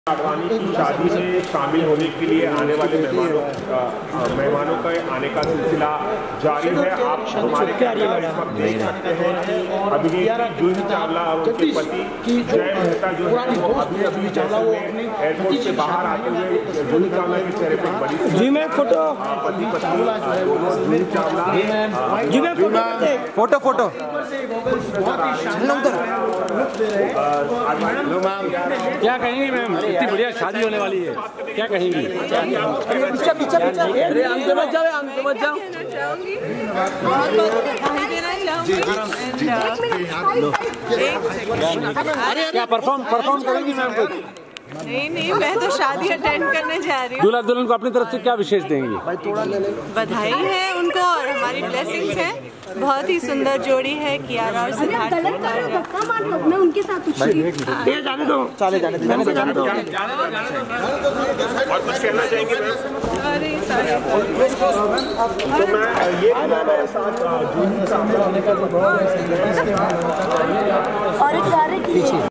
आडवाणी की शादी में शामिल होने के लिए आने वाले मेहमानों का आने का सिलसिला जारी है। आप हमारे देख सकते हैं अभिनेत्री जूही चावला और उनके पति जय मेहता जो है वो अभी एयरपोर्ट से बाहर आते हुए जूही चावला के चेहरे पर बड़ी जी मैं फोटो पति पत्नी जूही चावला जी मैं फोटो फोटो क्या कहेंगी मैम? इतनी बढ़िया शादी होने वाली है, क्या कहेंगी? पीछे पीछे पीछे अरे आम तो मत जाओ, आम तो मत जाओ। बहुत बहुत बधाई देना चाहूँगी। क्या परफॉर्म करेंगी मैम कुछ? नहीं मैं तो शादी अटेंड करने जा रही हूँ। दूल्हा दुल्हन को अपनी तरफ से क्या विशेष देंगी? बधाई है उनको और हमारी ब्लेसिंग्स है। बहुत ही सुंदर जोड़ी है कियारा और सिद्धार्थ। मैं उनके साथ जाने दो और कुछ कहना चाहेंगे मैम? तो मैं ये मेरे साथ जूही चावला